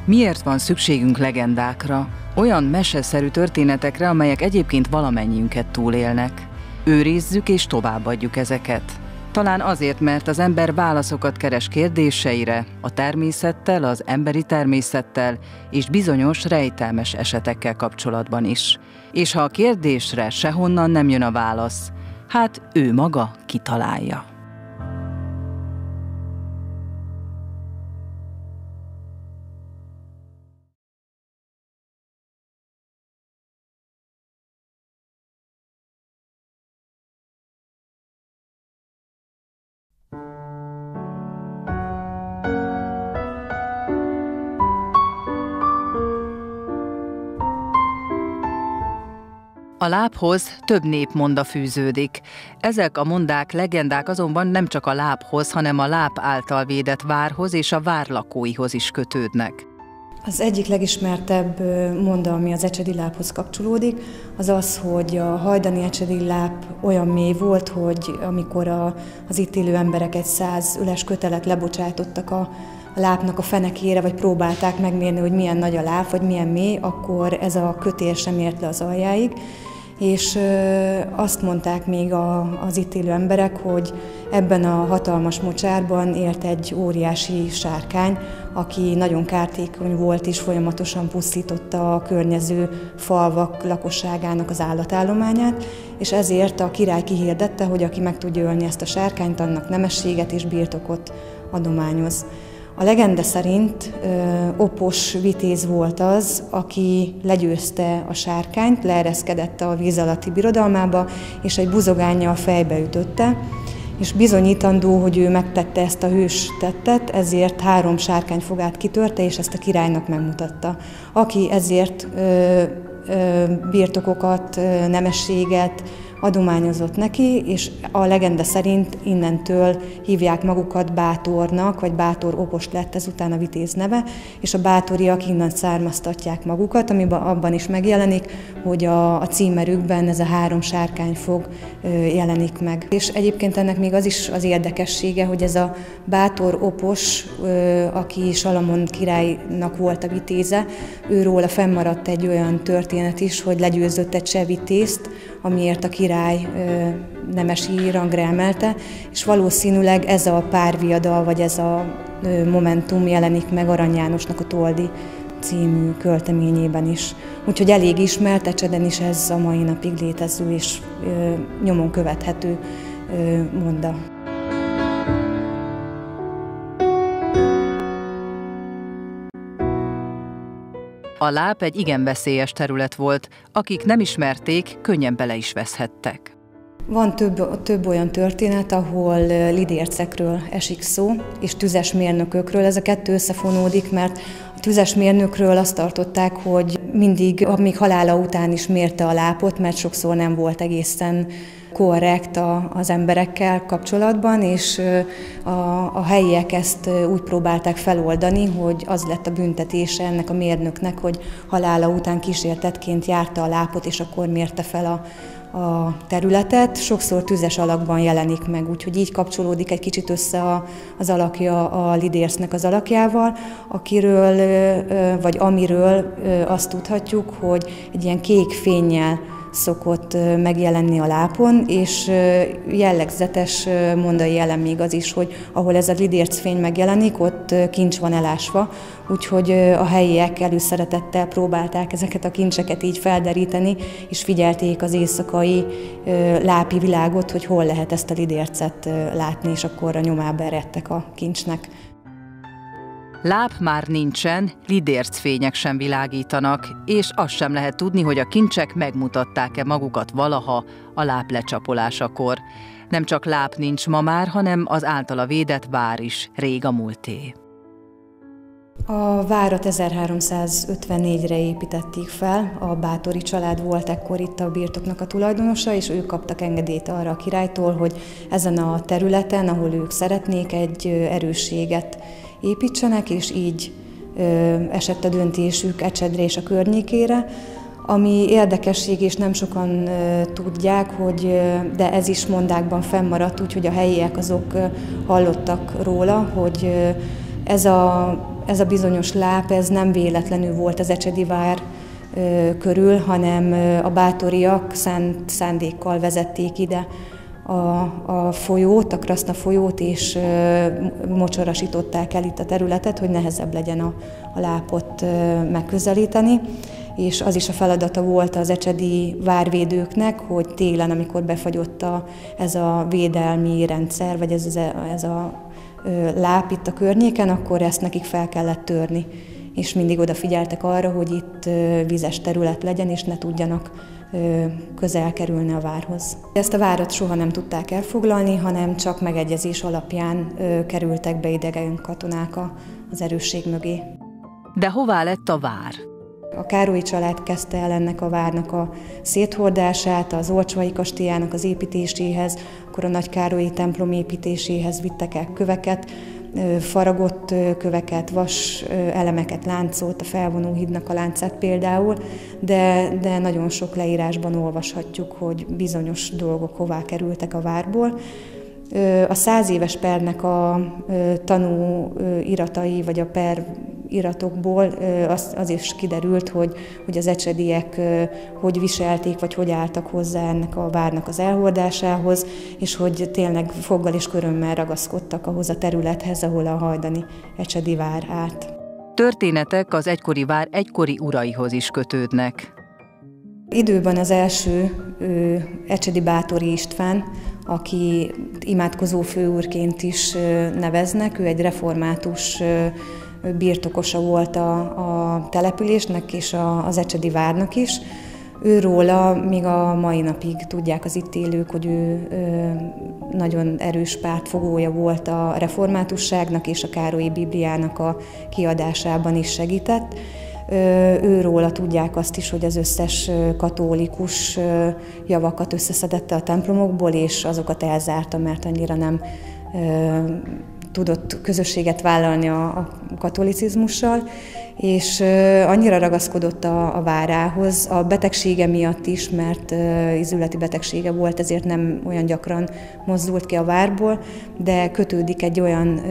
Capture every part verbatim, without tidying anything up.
Miért van szükségünk legendákra, olyan meseszerű történetekre, amelyek egyébként valamennyiünket túlélnek? Őrizzük és továbbadjuk ezeket. Talán azért, mert az ember válaszokat keres kérdéseire, a természettel, az emberi természettel és bizonyos rejtelmes esetekkel kapcsolatban is. És ha a kérdésre sehonnan nem jön a válasz, hát ő maga kitalálja. A láphoz több népmonda fűződik. Ezek a mondák, legendák azonban nem csak a láphoz, hanem a láp által védett várhoz és a vár lakóihoz is kötődnek. Az egyik legismertebb monda, ami az ecsedi láphoz kapcsolódik, az az, hogy a hajdani ecsedi láp olyan mély volt, hogy amikor a, az itt élő emberek egy száz öles kötelet lebocsátottak a a lápnak a fenekére, vagy próbálták megmérni, hogy milyen nagy a láp, vagy milyen mély, akkor ez a kötél sem ért le az aljáig. És ö, azt mondták még a, az itt élő emberek, hogy ebben a hatalmas mocsárban élt egy óriási sárkány, aki nagyon kártékony volt és folyamatosan pusztította a környező falvak lakosságának az állatállományát, és ezért a király kihirdette, hogy aki meg tudja ölni ezt a sárkányt, annak nemességet és birtokot adományoz. A legenda szerint ö, Opos vitéz volt az, aki legyőzte a sárkányt, leereszkedett a víz alatti birodalmába, és egy buzogánnyal fejbe ütötte, és bizonyítandó, hogy ő megtette ezt a hős tettet, ezért három sárkányfogát kitörte, és ezt a királynak megmutatta, aki ezért ö, ö, birtokokat, ö, nemességet adományozott neki, és a legenda szerint innentől hívják magukat Bátornak, vagy Bátor Opos lett ezután a vitéz neve, és a bátoriak innen származtatják magukat, amiben abban is megjelenik, hogy a, a címerükben ez a három sárkányfog ö, jelenik meg. És egyébként ennek még az is az érdekessége, hogy ez a Bátor Opos, ö, aki Salamon királynak volt a vitéze, őróla fennmaradt egy olyan történet is, hogy legyőzött egy cseh vitézt, amiért a király ö, nemesi rangra emelte, és valószínűleg ez a párviadal, vagy ez a ö, momentum jelenik meg Arany Jánosnak a Toldi című költeményében is. Úgyhogy elég ismert, Ecseden is ez a mai napig létező és ö, nyomon követhető ö, monda. A láp egy igen veszélyes terület volt, akik nem ismerték, könnyen bele is veszhettek. Van több, több olyan történet, ahol lidércekről esik szó, és tüzes mérnökökről. Ez a kettő összefonódik, mert a tüzes mérnökről azt tartották, hogy mindig, még halála után is mérte a lápot, mert sokszor nem volt egészen korrekt a, az emberekkel kapcsolatban, és a, a helyiek ezt úgy próbálták feloldani, hogy az lett a büntetése ennek a mérnöknek, hogy halála után kísértetként járta a lápot, és akkor mérte fel a, a területet. Sokszor tüzes alakban jelenik meg, úgyhogy így kapcsolódik egy kicsit össze a, az alakja a lidércnek az alakjával, akiről, vagy amiről azt tudhatjuk, hogy egy ilyen kék fénnyel szokott megjelenni a lápon, és jellegzetes mondai jelen még az is, hogy ahol ez a lidércfény megjelenik, ott kincs van elásva, úgyhogy a helyiek előszeretettel próbálták ezeket a kincseket így felderíteni, és figyelték az éjszakai lápi világot, hogy hol lehet ezt a lidércet látni, és akkor a nyomába eredtek a kincsnek. Láp már nincsen, lidércfények sem világítanak, és azt sem lehet tudni, hogy a kincsek megmutatták-e magukat valaha a láp lecsapolásakor. Nem csak láp nincs ma már, hanem az általa védett vár is rég a múlté. A várat ezerháromszázötvennégyre építették fel, a Báthori család volt ekkor itt a birtoknak a tulajdonosa, és ők kaptak engedélyt arra a királytól, hogy ezen a területen, ahol ők szeretnék, egy erősséget építsenek, és így ö, esett a döntésük Ecsedre és a környékére. Ami érdekesség, és nem sokan ö, tudják, hogy, ö, de ez is mondákban fennmaradt, úgyhogy a helyiek azok ö, hallottak róla, hogy ö, ez a ez a bizonyos láp, ez nem véletlenül volt az Ecsedi vár körül, hanem a bátoriak szánt szándékkal vezették ide a, a folyót, a Kraszna folyót, és mocsorasították el itt a területet, hogy nehezebb legyen a, a lápot megközelíteni. És az is a feladata volt az ecsedi várvédőknek, hogy télen, amikor befagyott a, ez a védelmi rendszer, vagy ez, ez a láp itt a környéken, akkor ezt nekik fel kellett törni. És mindig odafigyeltek arra, hogy itt vizes terület legyen, és ne tudjanak közel kerülni a várhoz. Ezt a várat soha nem tudták elfoglalni, hanem csak megegyezés alapján kerültek be idegen katonák az erősség mögé. De hová lett a vár? A Károlyi család kezdte el ennek a várnak a széthordását, az Olcsvai kastélyának az építéséhez, akkor a Nagy Károlyi templom építéséhez vittek el köveket, faragott köveket, vas elemeket, láncot, a felvonóhídnak a láncát például, de, de nagyon sok leírásban olvashatjuk, hogy bizonyos dolgok hová kerültek a várból. A száz éves pernek a tanú iratai, vagy a per iratokból az, az is kiderült, hogy, hogy az ecsediek hogy viselték, vagy hogy álltak hozzá ennek a várnak az elhordásához, és hogy tényleg foggal és körömmel ragaszkodtak ahhoz a területhez, ahol a hajdani ecsedi vár állt. Történetek az egykori vár egykori uraihoz is kötődnek. Időben az első ő, Ecsedi Báthori István, aki imádkozó főúrként is neveznek, ő egy református birtokosa volt a, a településnek és a, az ecsedi várnak is. Őróla még a mai napig tudják az itt élők, hogy ő ö, nagyon erős pártfogója volt a reformátusságnak, és a Károlyi Bibliának a kiadásában is segített. Őróla tudják azt is, hogy az összes katólikus javakat összeszedette a templomokból, és azokat elzárta, mert annyira nem tudott közösséget vállalni a, a katolicizmussal, és annyira ragaszkodott a, a várához, a betegsége miatt is, mert izületi betegsége volt, ezért nem olyan gyakran mozdult ki a várból, de kötődik egy olyan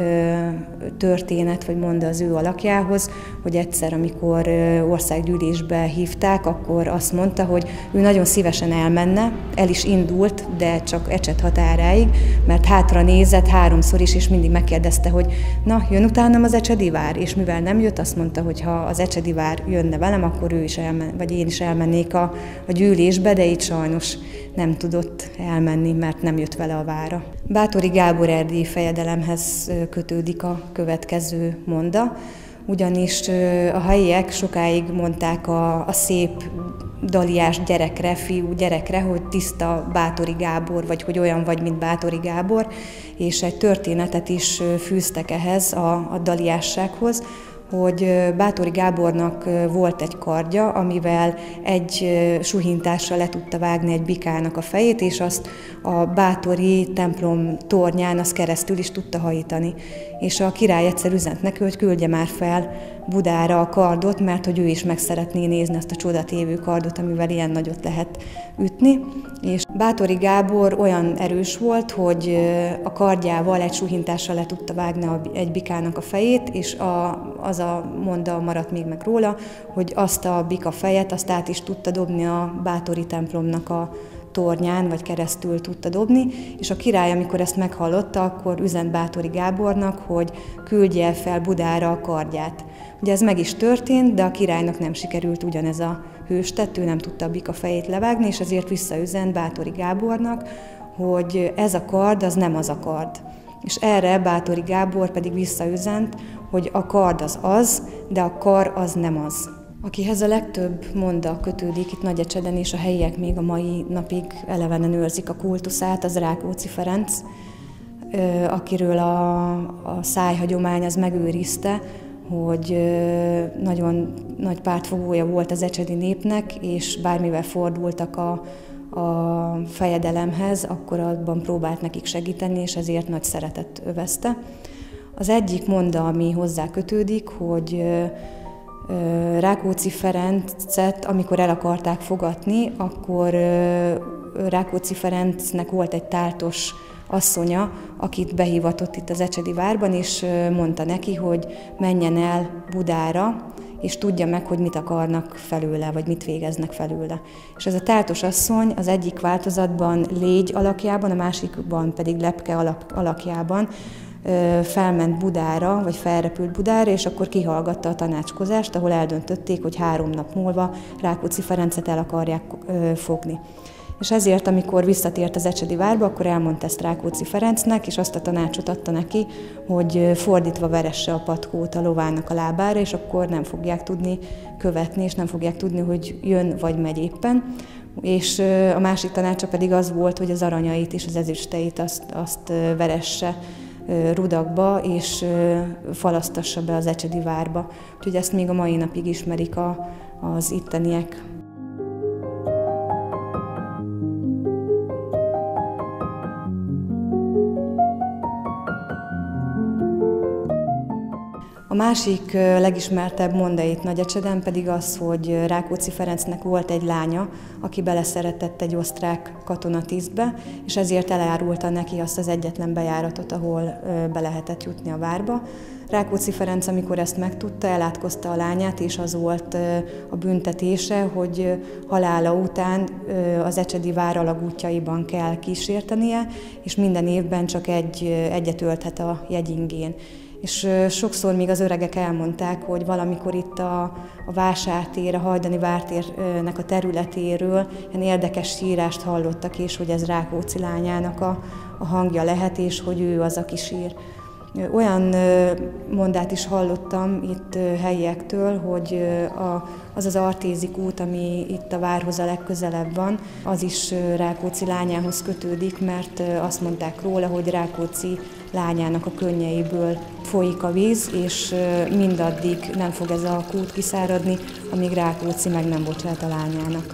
történet, vagy monda az ő alakjához, hogy egyszer, amikor országgyűlésbe hívták, akkor azt mondta, hogy ő nagyon szívesen elmenne, el is indult, de csak Ecset határáig, mert hátra nézett háromszor is, és mindig megkérdezte, hogy na, jön utánam az ecsedi vár, és mivel nem jött, azt mondta, hogy ha az ecsedi vár jönne velem, akkor ő is elmen, vagy én is elmennék a, a gyűlésbe, de így sajnos nem tudott elmenni, mert nem jött vele a vára. Báthori Gábor erdélyi fejedelemhez kötődik a következő monda, ugyanis a helyiek sokáig mondták a, a szép daliás gyerekre, fiú gyerekre, hogy tiszta Báthori Gábor, vagy hogy olyan vagy, mint Báthori Gábor, és egy történetet is fűztek ehhez a, a daliássághoz, hogy Báthori Gábornak volt egy kardja, amivel egy suhintással le tudta vágni egy bikának a fejét, és azt a báthori templom tornyán azt keresztül is tudta hajítani. És a király egyszer üzent neki, hogy küldje már fel Budára a kardot, mert hogy ő is meg szeretné nézni azt a csodatévő kardot, amivel ilyen nagyot lehet ütni. És Báthori Gábor olyan erős volt, hogy a kardjával egy suhintással le tudta vágni egy bikának a fejét, és a, az a monda maradt még meg róla, hogy azt a bika fejet, azt át is tudta dobni a báthori templomnak a tornyán, vagy keresztül tudta dobni, és a király, amikor ezt meghallotta, akkor üzent Báthori Gábornak, hogy küldje el fel Budára a kardját. Ugye ez meg is történt, de a királynak nem sikerült ugyanez a hőstett, ő nem tudta a bika fejét levágni, és ezért visszaüzent Báthori Gábornak, hogy ez a kard, az nem az a kard. És erre Báthori Gábor pedig visszaüzent, hogy a kard az az, de a kar az nem az. Akihez a legtöbb monda kötődik itt Nagyecseden, és a helyiek még a mai napig elevenen őrzik a kultuszát, az Rákóczi Ferenc, akiről a, a szájhagyomány az megőrizte, hogy nagyon nagy pártfogója volt az ecsedi népnek, és bármivel fordultak a, a fejedelemhez, akkor abban próbált nekik segíteni, és ezért nagy szeretet övezte. Az egyik monda, ami hozzá kötődik, hogy Rákóczi Ferencet, amikor el akarták fogatni, akkor Rákóczi Ferencnek volt egy táltos asszonya, akit behívatott itt az ecsedi várban, és mondta neki, hogy menjen el Budára, és tudja meg, hogy mit akarnak felőle, vagy mit végeznek felőle. És ez a táltos asszony az egyik változatban légy alakjában, a másikban pedig lepke alakjában felment Budára, vagy felrepült Budára, és akkor kihallgatta a tanácskozást, ahol eldöntötték, hogy három nap múlva Rákóczi Ferencet el akarják fogni. És ezért, amikor visszatért az ecsedi várba, akkor elmondta ezt Rákóczi Ferencnek, és azt a tanácsot adta neki, hogy fordítva veresse a patkót a lovának a lábára, és akkor nem fogják tudni követni, és nem fogják tudni, hogy jön vagy megy éppen. És a másik tanácsa pedig az volt, hogy az aranyait és az ezüsteit azt, azt veresse rudakba, és falasztassa be az ecsedi várba. Úgyhogy ezt még a mai napig ismerik a, az itteniek. A másik legismertebb monda itt Nagyecseden pedig az, hogy Rákóczi Ferencnek volt egy lánya, aki beleszeretett egy osztrák katonatiszdbe, és ezért elárulta neki azt az egyetlen bejáratot, ahol be lehetett jutni a várba. Rákóczi Ferenc, amikor ezt megtudta, elátkozta a lányát, és az volt a büntetése, hogy halála után az ecsedi vár alagútjaiban kell kísértenie, és minden évben csak egy, egyet ölthet a jegyingén. És sokszor még az öregek elmondták, hogy valamikor itt a, a vásártér, a hajdani vártérnek a területéről ilyen érdekes sírást hallottak, és hogy ez Rákóczi lányának a, a hangja lehet, és hogy ő az, aki sír. Olyan mondát is hallottam itt helyiektől, hogy az az Artézik út, ami itt a várhoz a legközelebb van, az is Rákóczi lányához kötődik, mert azt mondták róla, hogy Rákóczi lányának a könnyeiből folyik a víz, és mindaddig nem fog ez a kút kiszáradni, amíg Rákóczi meg nem bocsát a lányának.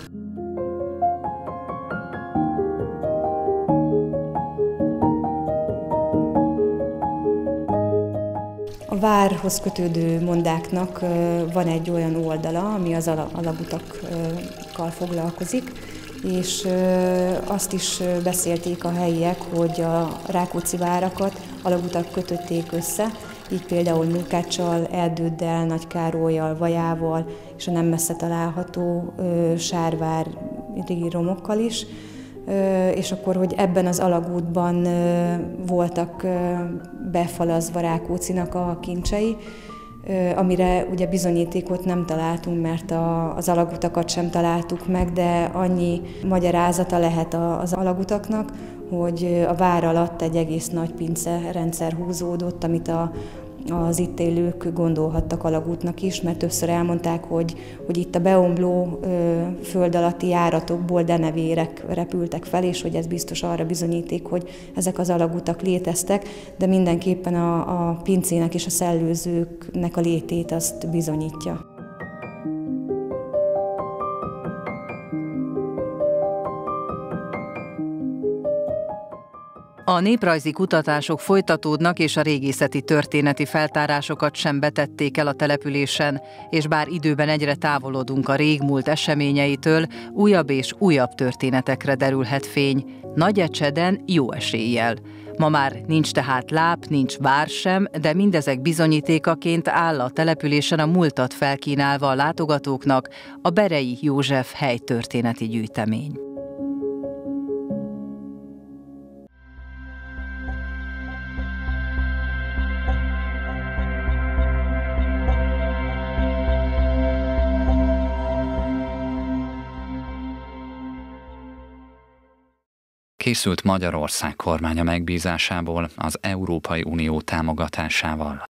A várhoz kötődő mondáknak van egy olyan oldala, ami az alagutakkal foglalkozik, és azt is beszélték a helyiek, hogy a Rákóczi várakat alagutak kötötték össze, így például Munkáccsal, Erdőddel, Nagykárollyal, Vajával és a nem messze található sárvári romokkal is. És akkor, hogy ebben az alagútban voltak befalazva Rákóczinak a kincsei, amire ugye bizonyítékot nem találtunk, mert a, az alagutakat sem találtuk meg, de annyi magyarázata lehet az alagutaknak, hogy a vár alatt egy egész nagy pince rendszer húzódott, amit a az itt élők gondolhattak alagútnak is, mert többször elmondták, hogy, hogy itt a beomló ö, föld alatti járatokból denevérek repültek fel, és hogy ez biztos arra bizonyíték, hogy ezek az alagutak léteztek, de mindenképpen a, a pincének és a szellőzőknek a létét azt bizonyítja. A néprajzi kutatások folytatódnak, és a régészeti történeti feltárásokat sem betették el a településen, és bár időben egyre távolodunk a régmúlt eseményeitől, újabb és újabb történetekre derülhet fény, Nagyecseden jó eséllyel. Ma már nincs tehát láp, nincs vár sem, de mindezek bizonyítékaként áll a településen a múltat felkínálva a látogatóknak a Berei József helytörténeti gyűjtemény. Készült Magyarország kormánya megbízásából az Európai Unió támogatásával.